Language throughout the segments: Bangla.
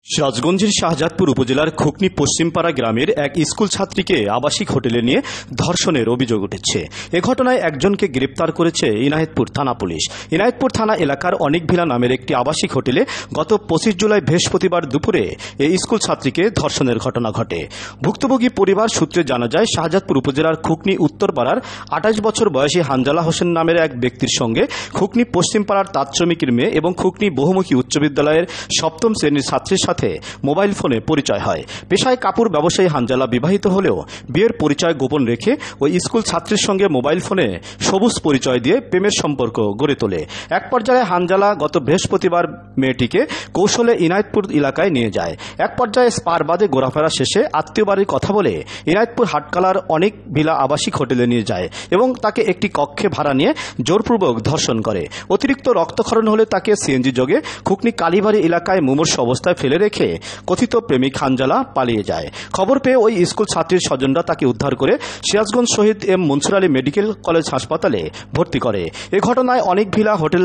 সিরাজগঞ্জের শাহজাদপুর উপজেলার খুকনি পশ্চিমপাড়া গ্রামের এক স্কুল ছাত্রীকে আবাসিক হোটেলে নিয়ে ধর্ষণের অভিযোগ উঠেছে। এ ঘটনায় একজনকে গ্রেপ্তার করেছে ইনায়েতপুর থানা পুলিশ। ইনায়েতপুর থানা এলাকার অনেকভিলা নামের একটি আবাসিক হোটেলে গত 25 জুলাই বৃহস্পতিবার দুপুরে এই স্কুল ছাত্রীকে ধর্ষণের ঘটনা ঘটে। ভুক্তভোগী পরিবার সূত্রে জানা যায়, শাহজাদপুর উপজেলার খুকনি উত্তরপাড়ার 28 বছর বয়সী হানজালা হোসেন নামের এক ব্যক্তির সঙ্গে খুকনি পশ্চিমপাড়ার তাঁত শ্রমিকের মেয়ে এবং খুকনি বহুমুখী উচ্চ বিদ্যালয়ের 7ম শ্রেণীর ছাত্রীর সাথে মোবাইল ফোনে পরিচয় হয়। পেশায় কাপড় ব্যবসায়ী হানজালা বিবাহিত হলেও বিয়ের পরিচয় গোপন রেখে ওই স্কুল ছাত্রীর সঙ্গে মোবাইল ফোনে সবুজ পরিচয় দিয়ে প্রেমের সম্পর্ক গড়ে তোলে। এক পর্যায়ে হানজালা গত বৃহস্পতিবার মেয়েটিকে কৌশলে ইনায়েতপুর এলাকায় নিয়ে যায়। এক পর্যায়ে স্পার বাদে ঘোরাফেরা শেষে আত্মীয় বাড়ির কথা বলে ইনায়েতপুর হাটকালার অনেক ভিলা আবাসিক হোটেলে নিয়ে যায় এবং তাকে একটি কক্ষে ভাড়া নিয়ে জোরপূর্বক ধর্ষণ করে। অতিরিক্ত রক্তক্ষরণ হলে তাকে সিএনজি যোগে খুকনি কালীবাড়ি এলাকায় মুমূর্ষ অবস্থায় ফেলে রেখে কথিত প্রেমিক হানজালা পালিয়ে যায়। খবর পেয়ে ওই স্কুল ছাত্রীর স্বজনরা তাকে উদ্ধার করে Sirajganj Shahid M Mansur Ali medical college হাসপাতালে ভর্তি করে। এ ঘটনায় অনেক ভিলা হোটেল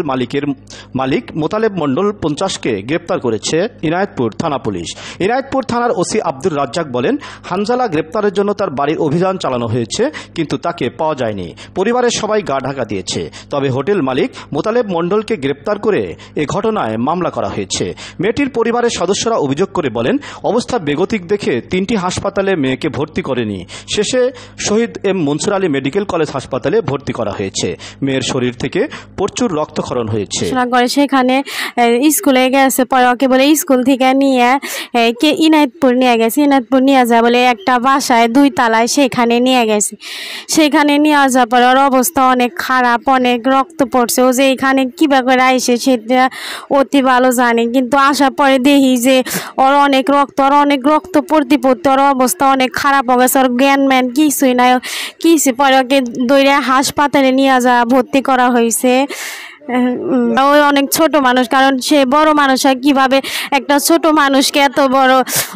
মালিক মোতালেব মণ্ডল 50কে গ্রেপ্তার করেছে ইনায়েতপুর থানা পুলিশ। ইনায়েতপুর থানার ওসি আব্দুর রাজ্জাক বলেন, হানজালা গ্রেপ্তারের জন্য তার বাড়ির অভিযান চালানো হয়েছে, কিন্তু তাকে পাওয়া যায়নি। পরিবারের সবাই গা ঢাকা দিয়েছে। তবে হোটেল মালিক মোতালেব মণ্ডলকে গ্রেপ্তার করে এ ঘটনায় মামলা করা হয়েছে। মেয়েটির পরিবারের সদস্যরা অভিযোগ করে বলেন, অবস্থা বেগতিক দেখে 3টি হাসপাতালে মেয়েকে ভর্তি করেনি। শেষে Shahid M Mansur Ali medical college হাসপাতালে ভর্তি করা হয়েছে। মেয়ের শরীর থেকে প্রচুর রক্তক্ষরণ হয়েছে। সেখানে স্কুলে গেছে, পরে ওকে বলে স্কুল থেকে নিয়ে ইনায়েতপুর নিয়ে গেছে। ইনায়েতপুর নিয়ে যায় বলে একটা বাসায় 2 তলায় সেখানে নিয়ে গেছে। সেখানে নিয়ে যাওয়ার পরে ওর অবস্থা অনেক খারাপ, অনেক রক্ত পড়ছে। ও যে এখানে কীভাবে করে আইসে সেটা অতি ভালো জানে, কিন্তু আসার পরে দেখি যে ওর অনেক রক্ত পড়তে ওর অবস্থা অনেক খারাপ হয়ে গেছে। ওর জ্ঞান ম্যান কিছুই নাই কিছু। পরে ওকে দৌড়ে হাসপাতালে নিয়ে যাওয়া ভর্তি করা হয়েছে। ওই অনেক ছোট মানুষ, কারণ সে বড় মানুষ হয় কিভাবে একটা ছোট মানুষকে এত বড়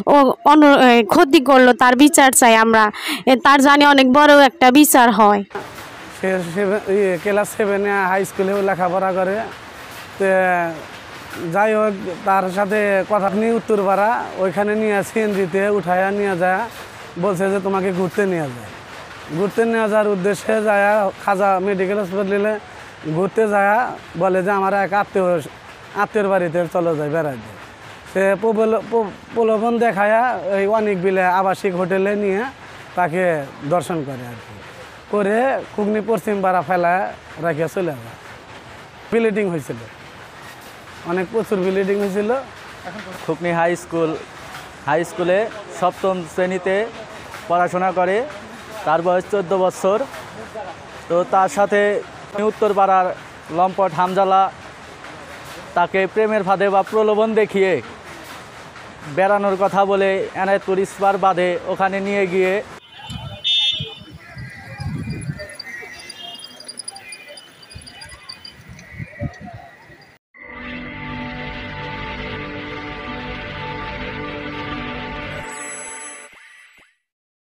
ক্ষতি করলো, তার বিচার চাই আমরা। তার জানি অনেক বড় একটা বিচার হয়। সে ক্লাস 7-এ হাই স্কুলেও লেখাপড়া করে। তো যাই হোক, তার সাথে কথা নিয়ে উত্তরপাড়া ওইখানে নিয়ে সিএনজিতে উঠায়া নিয়ে যায়, বলছে যে তোমাকে ঘুরতে নিয়ে যাওয়ার উদ্দেশ্যে যায় খাজা মেডিকেল হসপিটালে ঘুরতে যায়। বলে যে আমার এক আত্মীয়র বাড়িতে চলে যায় বেড়াইতে। সে প্রলোভন দেখায়া ওই অনেক বিলে আবাসিক হোটেলে নিয়ে তাকে দর্শন করে আর কি, করে খুকনি পশ্চিমপাড়া ফেলায় রাখিয়া চলে যায়। ব্লিডিং হয়েছিল, অনেক প্রচুর ব্লিডিং হয়েছিল। খুকনি হাই স্কুলে 7ম শ্রেণীতে পড়াশোনা করে। তার বয়স 14 বছর। তো তার সাথে উত্তরপাড়ার লম্পট হানজালা তাকে প্রেমের ফাঁদে বা প্রলোভন দেখিয়ে বেড়ানোর কথা বলে ইনায়েতপুর স্পার বাদে ওখানে নিয়ে গিয়ে